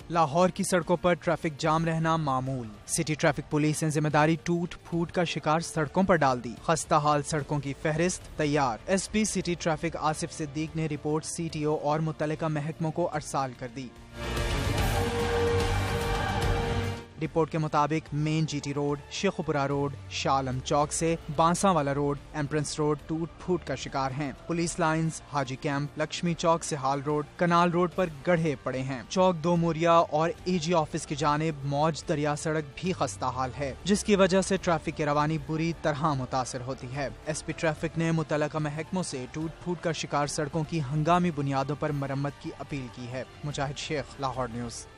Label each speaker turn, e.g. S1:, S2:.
S1: लाहौर की सड़कों पर ट्रैफिक जाम रहना मामूल। सिटी ट्रैफिक पुलिस ने जिम्मेदारी टूट फूट का शिकार सड़कों पर डाल दी। खस्ता हाल सड़कों की फहरिस्त तैयार। SP city traffic Asif Siddique ने रिपोर्ट सीटीओ और मुतल्लिका महकमों को अरसाल कर दी। रिपोर्ट के मुताबिक main GT road, Sheikhupura road, Shah Alam Chowk से बांसावाला रोड, एम्प्रेंस रोड टूट फूट का शिकार हैं। Police lines, Haji camp, Lakshmi Chowk से हाल रोड, कनाल रोड पर गड्ढे पड़े हैं। चौक दो मोरिया और एजी ऑफिस की जानिब मौज दरिया सड़क भी खस्ता हाल है, जिसकी वजह से ट्रैफिक की रवानी बुरी तरह मुतासर होती है। एसपी ट्रैफिक ने मुतल्लिका महकमों से टूट फूट का शिकार सड़कों की हंगामी बुनियादों पर मरम्मत की अपील की है। मुजाहिद शेख, लाहौर न्यूज़।